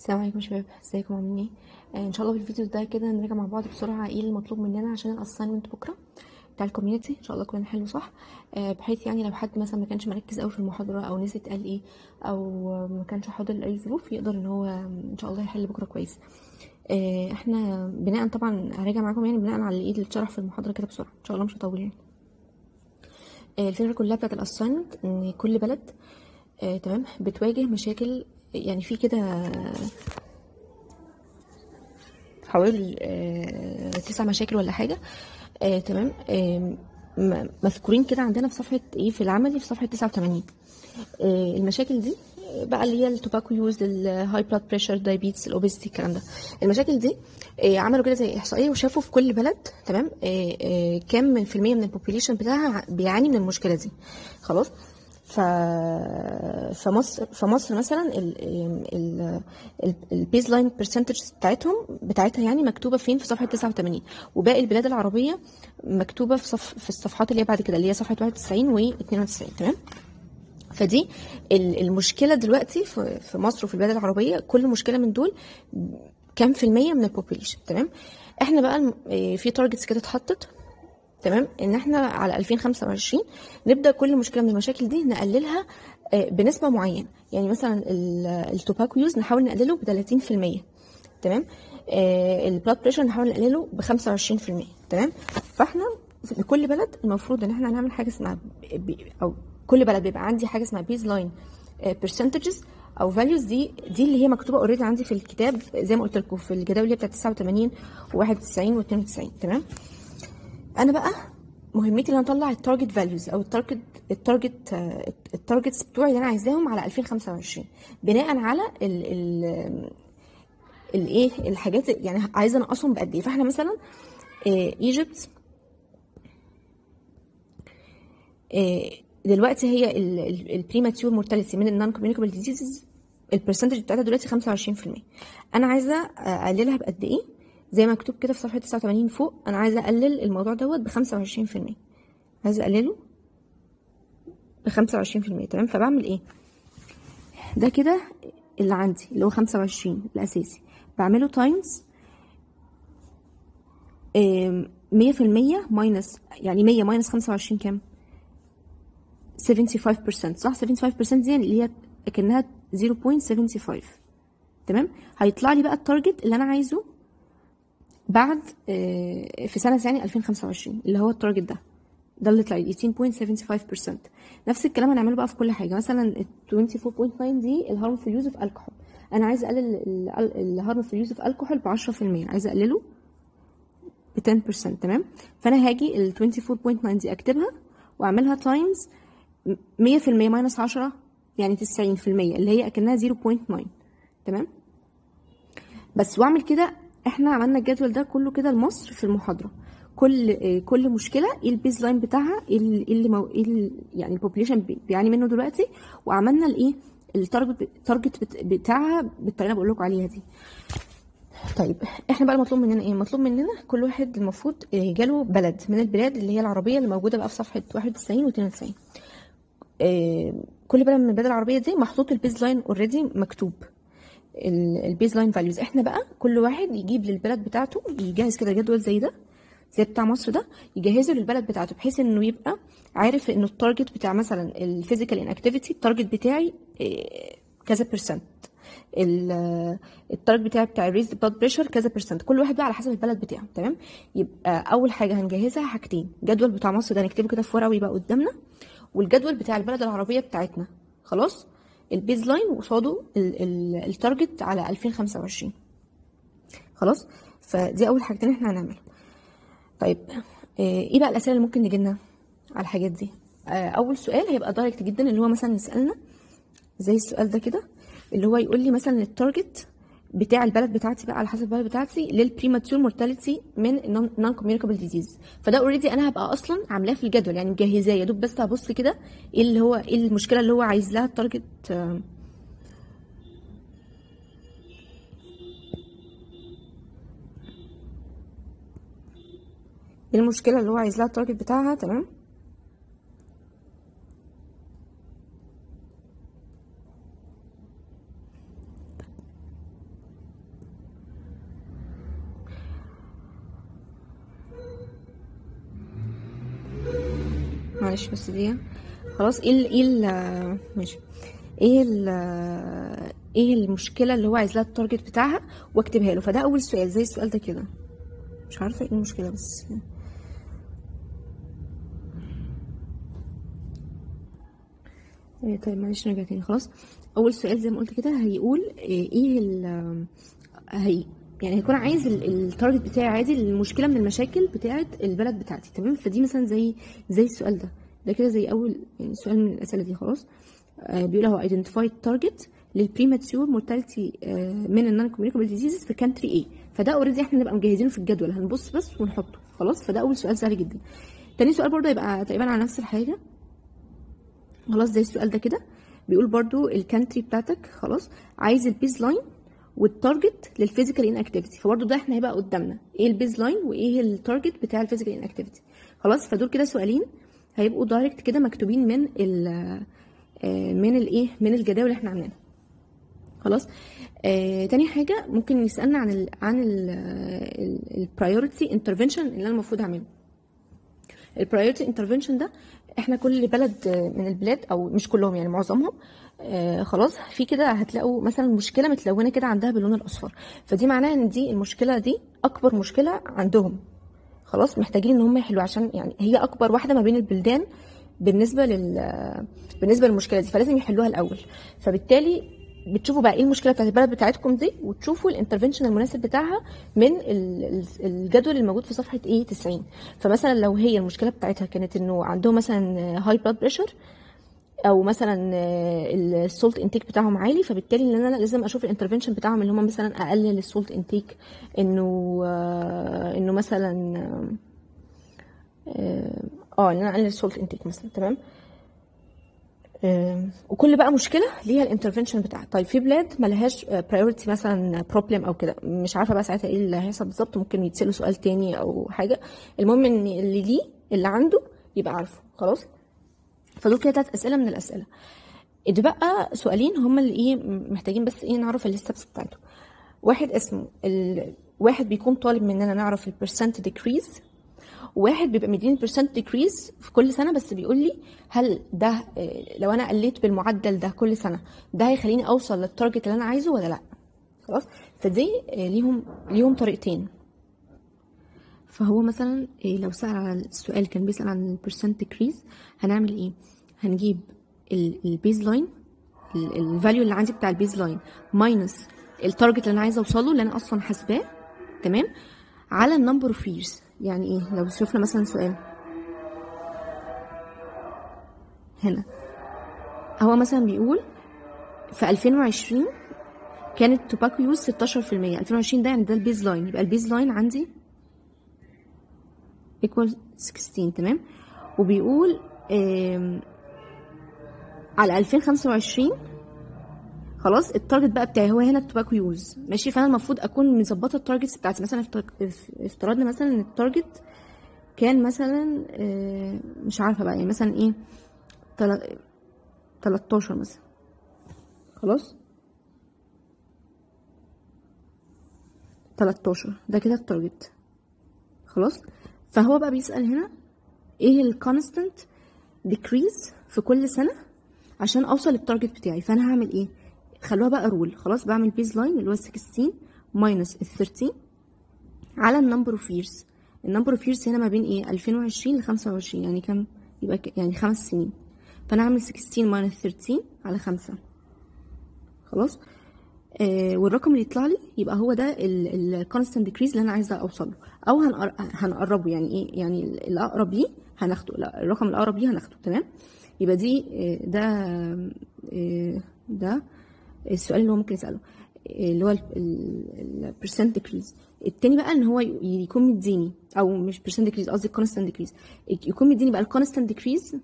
السلام عليكم يا شباب، ازيكم عاملين ايه؟ ان شاء الله في الفيديو ده كده نراجع مع بعض بسرعه ايه المطلوب مننا عشان الاساينمنت بكره بتاع الكوميونتي. ان شاء الله كلنا حلو صح. بحيث يعني لو حد مثلا ما كانش مركز قوي في المحاضره او نسي قال ايه او ما كانش حاضر لاي ظروف يقدر ان هو ان شاء الله يحل بكره كويس. احنا بناء طبعا هراجع معاكم يعني بناء على الايه اللي اتشرح في المحاضره كده بسرعه، ان شاء الله مش هطول يعني. الفكره كلها بتاعت الاساينمنت ان كل بلد تمام بتواجه مشاكل، يعني في كده حوالي 9 مشاكل ولا حاجة. تمام. مذكورين كده عندنا في صفحة ايه في العملي في صفحة 89. المشاكل دي بقى اللي هي التوباكو يوز، الهاي بلاد بريشر، دايابيتس، الاوبيستي، الكلام ده. المشاكل دي عملوا كده زي احصائيه وشافوا في كل بلد تمام كام من في المية من البوبوليشن بتاعها بيعاني من المشكله دي. خلاص. ف فمصر مثلا البيز لاين برسنتج بتاعتها يعني مكتوبه فين في صفحه 89، وباقي البلاد العربيه مكتوبه في الصفحات اللي هي بعد كده اللي هي صفحه 91 و92. تمام. فدي المشكله دلوقتي في مصر وفي البلاد العربيه، كل مشكله من دول كام في المية من البوبوليشن. تمام. احنا بقى في تارجتس كده اتحطت تمام ان احنا على 2025 نبدا كل مشكله من المشاكل دي نقللها بنسبه معينه. يعني مثلا التوباكو يوز نحاول نقلله ب 30%. تمام. البلاد بريشر نحاول نقلله ب 25%. تمام. فاحنا لكل بلد المفروض ان احنا هنعمل حاجه اسمها او كل بلد بيبقى عندي حاجه اسمها بيز لاين برسنتجز او فاليوز. دي اللي هي مكتوبه اوريدي عندي في الكتاب زي ما قلت لكم في الجداول اللي بتاعت 89 و91 و92. تمام. انا بقى مهمتي ان انا اطلع التارجت فاليوز او التارجتس بتوعي اللي انا عايزاهم على 2025 بناء على الايه الحاجات، يعني عايزه انقصهم بقد ايه. فاحنا مثلا ايجيبت دلوقتي هي البريماتيور مورتاليتي من النون كوميونيكابل ديزيزز البرسنتج بتاعتها دلوقتي 25%. انا عايزه اقللها بقد ايه؟ زي ما مكتوب كده في صفحه 89 فوق، انا عايزه اقلل الموضوع دوت ب 25%. عايزه اقلله ب 25%. تمام. فبعمل ايه؟ ده كده اللي عندي اللي هو 25 الاساسي، بعمله تايمز 100% ماينس، يعني 100 ماينس 25 كام؟ 75%. صح. 75% دي يعني اللي هي كأنها 0.75. تمام. هيطلع لي بقى التارجت اللي انا عايزه بعد في سنه يعني 2025 اللي هو التارجت ده اللي طلع لي 18.75%. نفس الكلام هنعمله بقى في كل حاجه. مثلا ال 24.9 دي الهارمفul يوز اوف الكحول، انا عايزه اقلل الهارمفul يوز اوف الكحول ب 10%، عايزه اقلله ب 10%. تمام. فانا هاجي ال 24.9 دي اكتبها واعملها تايمز 100% ماينس 10 يعني 90%، اللي هي اكنها 0.9. تمام. بس واعمل كده. احنا عملنا الجدول ده كله كده لمصر في المحاضره، كل مشكله ايه البيز لاين بتاعها، ايه يعني البوبوليشن بيعاني منه دلوقتي، وعملنا الايه التارجت بتاعها بالطريقه اللي بقول لكم عليها دي. طيب احنا بقى المطلوب مننا ايه؟ المطلوب مننا كل واحد المفروض جاله بلد من البلاد اللي هي العربيه اللي موجوده بقى في صفحه 91 و 92. كل بلد من البلاد العربيه دي محطوط البيز لاين اوريدي مكتوب البيز لاين فاليوز. احنا بقى كل واحد يجيب للبلد بتاعته، يجهز كده جدول زي ده زي بتاع مصر ده، يجهزه للبلد بتاعته بحيث انه يبقى عارف انه التارجت بتاع مثلا الفيزيكال انكتيفيتي التارجت بتاعي كذا برسنت، التارجت بتاع الريز بلاد بريشر كذا برسنت، كل واحد بقى على حسب البلد بتاعه. تمام. يبقى اول حاجه هنجهزها حاجتين، جدول بتاع مصر ده نكتبه كده في ورقه ويبقى قدامنا، والجدول بتاع البلد العربيه بتاعتنا. خلاص. البيز لاين وقصاده التارجت على 2025. خلاص. فدي اول حاجتين احنا هنعملها. طيب ايه بقى الاسئله اللي ممكن نجيلنا على الحاجات دي؟ اول سؤال هيبقى دايركت جدا، اللي هو مثلا يسالنا زي السؤال ده كده، اللي هو يقول لي مثلا التارجت بتاع البلد بتاعتي بقى على حسب البلد بتاعتي للبريماتور مورتاليتي من نون كوميونيكابل ديزيز. فده اوريدي انا هبقى اصلا عاملاه في الجدول، يعني مجهزاه يا دوب، بس هبص كده ايه اللي هو ايه المشكله اللي هو عايز لها التارجت. ايه المشكله اللي هو عايز لها التارجت بتاعها. تمام. معلش بس دي خلاص. ماشي. ايه المشكله اللي هو عايز لها التارجت بتاعها واكتبها له. فده اول سؤال زي السؤال ده كده، مش عارفه ايه المشكله بس. طيب معلش نرجع تاني خلاص. اول سؤال زي ما قلت كده هيقول ايه يعني هيكون عايز التارجت بتاعي عادي المشكله من المشاكل بتاعه البلد بتاعتي، تمام. فدي مثلا زي السؤال ده كده زي اول يعني سؤال من الاسئله دي خلاص. بيقول هو identify target للبريماتيور مورتاليتي من النون كوميونيكابل ديزيزز في كانتري ايه. فده اوريدي احنا نبقى مجهزينه في الجدول، هنبص بس ونحطه خلاص. فده اول سؤال سهل جدا. تاني سؤال برضه يبقى تقريبا على نفس الحاجه خلاص زي السؤال ده كده. بيقول برضو الكانتري بتاعتك خلاص، عايز البيز لاين والتارجت للفيزيكال ان اكتيفيتي. فبرضو ده احنا هيبقى قدامنا ايه البيز لاين وايه التارجت بتاع الفيزيكال ان اكتيفيتي خلاص. فدول كده سؤالين هيبقوا دايركت كده مكتوبين من الجداول اللي احنا عاملينها خلاص. تاني حاجه ممكن يسالنا عن البرايورتي انترفنشن اللي انا المفروض اعمله. البرايورتي انترفنشن ده احنا كل بلد من البلاد او مش كلهم يعني معظمهم خلاص في كده هتلاقوا مثلا مشكله متلونه كده عندها باللون الاصفر. فدي معناها ان دي المشكله دي اكبر مشكله عندهم خلاص، محتاجين ان هم يحلوها عشان يعني هي اكبر واحده ما بين البلدان بالنسبه للمشكله دي، فلازم يحلوها الاول. فبالتالي بتشوفوا بقى ايه المشكله بتاعت البلد بتاعتكم دي وتشوفوا الانترفنشن المناسب بتاعها من الجدول الموجود في صفحه 90. فمثلا لو هي المشكله بتاعتها كانت انه عندهم مثلا هاي بلاد بريشر او مثلا السولت انتيك بتاعهم عالي، فبالتالي ان انا لازم اشوف الانترفنشن بتاعهم اللي هم مثلا اقلل السولت انتيك، انه مثلا ان انا اقلل السولت انتيك مثلا، تمام. وكل بقى مشكله ليها الانترفنشن بتاعها. طيب في بلاد ما لهاش برايورتي مثلا بروبلم او كده، مش عارفه بقى ساعتها ايه اللي هيحصل بالظبط، ممكن يتسالوا سؤال تاني او حاجه. المهم ان اللي عنده يبقى عارفه خلاص. فدول كده 3 اسئله من الاسئله. اتبقى سؤالين هم اللي ايه محتاجين بس ايه نعرف الستبس بتاعته. واحد اسمه واحد بيكون طالب مننا نعرف البرسنت ديكريز، واحد بيبقى مديني البرسنت ديكريز في كل سنه بس بيقول لي هل ده لو انا قليت بالمعدل ده كل سنه ده هيخليني اوصل للتارجت اللي انا عايزه ولا لا خلاص. فدي ليهم طريقتين. فهو مثلا لو سأل على السؤال كان بيسأل عن البرسنت ديكريز هنعمل ايه؟ هنجيب البيز لاين الفاليو اللي عندي بتاع البيز لاين ماينس التارجت اللي انا عايزه اوصله اللي انا اصلا حاسباه، تمام، على النمبر اوف ييرز. يعني ايه؟ لو شفنا مثلا سؤال هنا هو مثلا بيقول في 2020 كانت توباكو يوز 16%. 2020 ده يعني ده البيز لاين، يبقى البيز لاين عندي equal 16، تمام. وبيقول على 2025 خلاص التارجت بقى بتاعي هو هنا التوباكو يوز، ماشي. فانا المفروض اكون مظبطه التارجتس بتاعتي. مثلا افترضنا مثلا ان التارجت كان مثلا مش عارفه بقى يعني مثلا ايه 13 مثلا خلاص. 13 ده كده التارجت خلاص. فهو بقى بيسأل هنا ايه الكونستنت ديكريز في كل سنه عشان اوصل للتارجت بتاعي. فانا هعمل ايه؟ خلوها بقى رول خلاص. بعمل بيز لاين اللي هو 16 ماينس ال 13 على النمبر اوف ييرز. النمبر اوف ييرز هنا ما بين ايه 2020 ل 25 يعني كام؟ يبقى يعني 5 سنين. فانا هعمل 16 ماينس 13 على 5 خلاص. والرقم اللي يطلع لي يبقى هو ده الكونستانت ديكريز اللي انا عايزه اوصل له، او هنقربه. يعني ايه؟ يعني الاقرب ليه هناخده، لا الرقم الاقرب ليه هناخده، تمام. يبقى دي ده السؤال اللي هو ممكن يساله اللي هو البرسنت ديكريز. التاني بقى ان هو يكون مديني، او مش برسنت ديكريز قصدي الكونستانت ديكريز، يكون مديني بقى الكونستانت ديكريز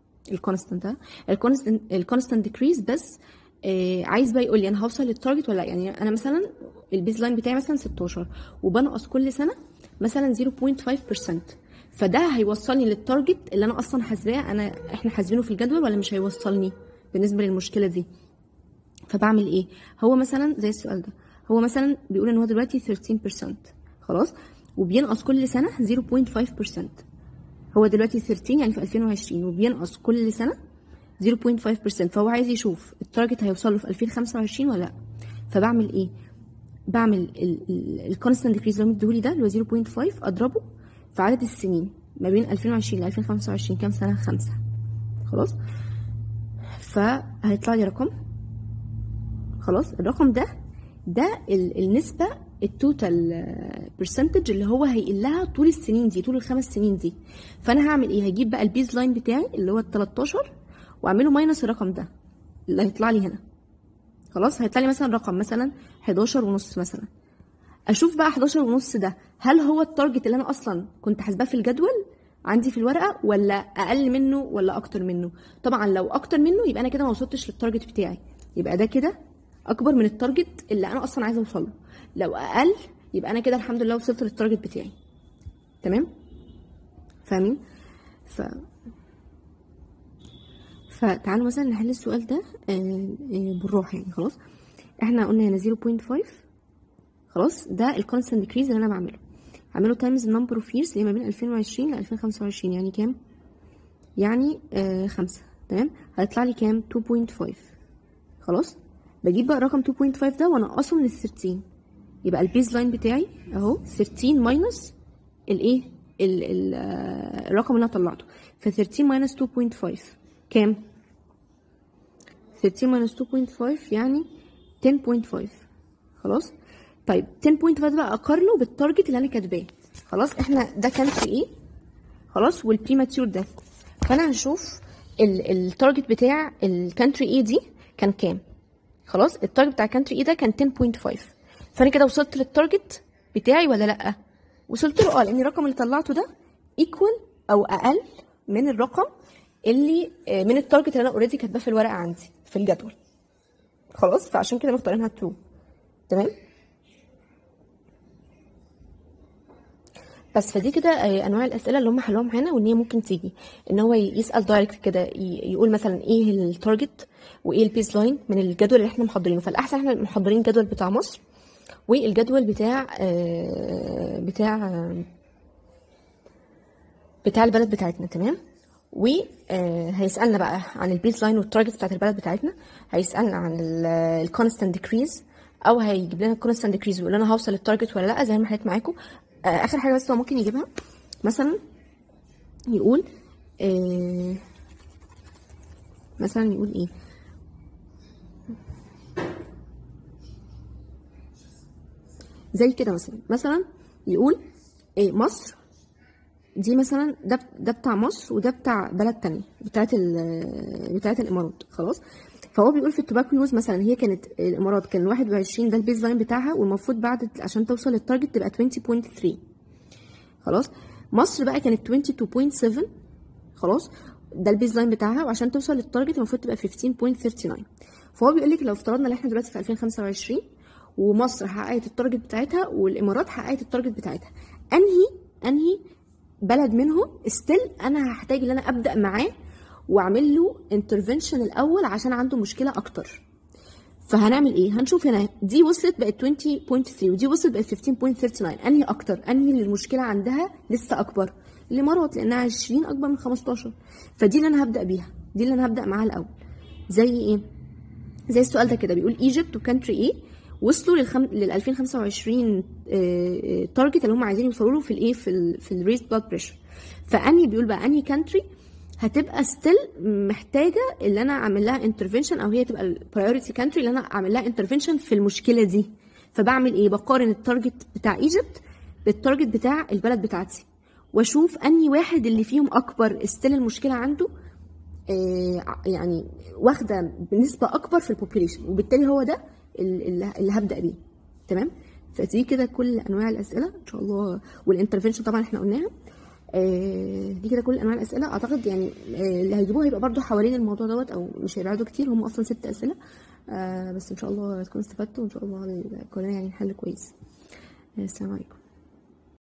الكونستانت ديكريز بس عايز بقى يقول لي انا هوصل للتارجت ولا لا. يعني انا مثلا البيز لاين بتاعي مثلا 16 وبنقص كل سنه مثلا 0.5%، فده هيوصلني للتارجت اللي انا اصلا حاسباه احنا حاسبينه في الجدول ولا مش هيوصلني بالنسبه للمشكله دي. فبعمل ايه؟ هو مثلا زي السؤال ده هو مثلا بيقول ان هو دلوقتي 13% خلاص، وبينقص كل سنه 0.5%. هو دلوقتي 13 يعني في 2020 وبينقص كل سنه 0.5%، فهو عايز يشوف التارجت هيوصل له في 2025 ولا لا. فبعمل ايه؟ بعمل الكونستانت ديكريز اللي هو مديهولي ده اللي هو 0.5 اضربه في عدد السنين ما بين 2020 ل 2025 كام سنه؟ 5. خلاص، فهيطلع لي رقم. خلاص، الرقم ده النسبه التوتال برسنتج اللي هو هيقلها طول السنين دي، طول ال5 سنين دي. فانا هعمل ايه؟ هجيب بقى البيز لاين بتاعي اللي هو ال 13 واعمله ماينس الرقم ده اللي هيطلع لي هنا. خلاص، هيطلع لي مثلا رقم مثلا 11.5 مثلا. اشوف بقى 11.5 ده هل هو التارجت اللي انا اصلا كنت حاسباه في الجدول عندي في الورقه، ولا اقل منه ولا اكتر منه. طبعا لو اكتر منه يبقى انا كده ما وصلتش للتارجت بتاعي، يبقى ده كده اكبر من التارجت اللي انا اصلا عايزه اوصل له. لو اقل يبقى انا كده الحمد لله وصلت للتارجت بتاعي. تمام؟ فاهمين؟ فتعالوا مثلا نحل السؤال ده بالراحه يعني. خلاص، احنا قلنا هنا 0.5. خلاص، ده الكونستانت ديكريز اللي انا بعمله تايمز النمبر اوف ييرز اللي ما بين 2020 ل 2025. يعني كام؟ يعني 5. تمام، هيطلع لي كام؟ 2.5. خلاص، بجيب بقى رقم 2.5 ده وانقصه من ال 13، يبقى البيز لاين بتاعي اهو 13 ماينس الايه الرقم اللي انا طلعته. ف 13 ماينس 2.5 كام؟ 13 ماينس 2.5 يعني 10.5. خلاص، طيب 10.5 بقى اقارنه بالتارجت اللي انا كاتباه. خلاص، احنا ده كان في ايه؟ خلاص، والبريماتيور ده. فانا هشوف التارجت بتاع الكانتري ايه دي كان كام. خلاص، التارجت بتاع الكانتري ايه ده كان 10.5. فانا كده وصلت للتارجت بتاعي ولا لا؟ وصلت له، لان الرقم اللي طلعته ده ايكوال او اقل من الرقم اللي من التارجت اللي انا اوريدي كاتباه في الورقه عندي في الجدول. خلاص، فعشان كده مختارينها ترو. تمام. بس فدي كده انواع الاسئله اللي هم حلوها معانا، وان هي ممكن تيجي ان هو يسال دايركت كده، يقول مثلا ايه التارجت وايه البيز لاين من الجدول اللي احنا محضرينه. فالاحسن احنا محضرين الجدول بتاع مصر والجدول بتاع البلد بتاعتنا. تمام. وهيسالنا بقى عن البيز لاين والتارجت بتاعت البلد بتاعتنا، هيسالنا عن الكونستانت ديكريز، او هيجيب لنا الكونستانت ديكريز ويقول لنا هوصل للتارجت ولا لا، زي ما حكيت معاكم. اخر حاجه بس هو ممكن يجيبها مثلا يقول مثلا يقول ايه، زي كده مثلا يقول مصر دي مثلا، ده بتاع مصر وده بتاع بلد تانية بتاعت الامارات. خلاص، فهو بيقول في التوباكو يوز مثلا هي كانت الامارات كان 21 ده البيز لاين بتاعها، والمفروض بعد عشان توصل للتارجت تبقى 20.3. خلاص، مصر بقى كانت 22.7. خلاص، ده البيز لاين بتاعها، وعشان توصل للتارجت المفروض تبقى 15.39. فهو بيقول لك لو افترضنا ان احنا دلوقتي في 2025 ومصر حققت التارجت بتاعتها والامارات حققت التارجت بتاعتها، انهي بلد منهم ستيل انا هحتاج ان انا ابدا معاه واعمل له انترفنشن الاول عشان عنده مشكله اكتر. فهنعمل ايه؟ هنشوف هنا دي وصلت بقت 20.3 ودي وصلت بقت 15.39، انهي اكتر، انهي اللي المشكله عندها لسه اكبر؟ الامارات، لانها 20 اكبر من 15. فدي اللي انا هبدا بيها، دي اللي انا هبدا معاها الاول. زي ايه؟ زي السؤال ده كده بيقول ايجيبت وكانتري ايه وصلوا لل 2025 تارجت اللي هم عايزين يوصلوا له في الايه في الريز بلاد بريشر. فاني بيقول بقى اني كانتري هتبقى ستيل محتاجه اللي انا اعمل لها انترفنشن، او هي تبقى البرايورتي كانتري اللي انا اعمل لها انترفنشن في المشكله دي. فبعمل ايه؟ بقارن التارجت بتاع ايجيبت بالتارجت بتاع البلد بتاعتي، واشوف اني واحد اللي فيهم اكبر ستيل المشكله عنده يعني واخده بنسبه اكبر في البوبوليشن، وبالتالي هو ده اللي هبدا بيه. تمام. فدي كده كل انواع الاسئله ان شاء الله، والانترفنشن طبعا احنا قلناها. دي كده كل انواع الاسئله. اعتقد يعني اللي هيجيبوها هيبقى برضو حوالين الموضوع دوت، او مش هيبعدوا كتير، هم اصلا 6 اسئله. بس ان شاء الله تكونوا استفدتوا، وان شاء الله كلنا يعني نحل كويس. السلام عليكم.